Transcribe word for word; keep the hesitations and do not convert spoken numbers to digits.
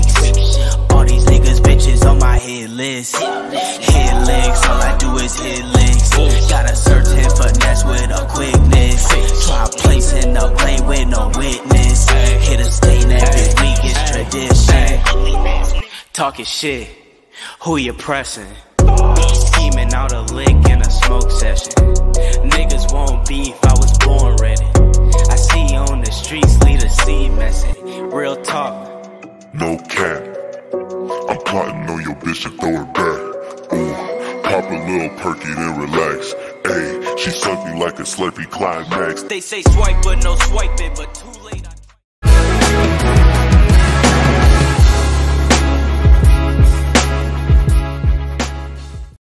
licks. All these niggas bitches on my hit list. Hit licks, all I do is hit licks. Got a certain finesse with a quickness. Try placing the blame with no witness. Hit a stain every week, it's tradition. Talking shit, who you pressing? Scheming out a lick in a smoke session. Niggas won't beef, I was born ready. I see you on the streets, lead a seed messing. Real talk. No cap, I'm plotting on your bitch to throw it back. Ooh, pop a little perky then relax. Ayy, she sucked me like a Slurpee climax. They say swipe but no swiping, but two